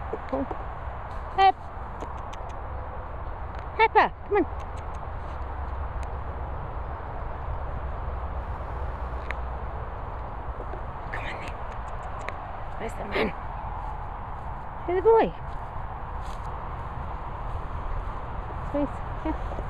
Come on. Pep. Peppa, come on. Come on then. Where's the man? Where's the boy? Please, yeah.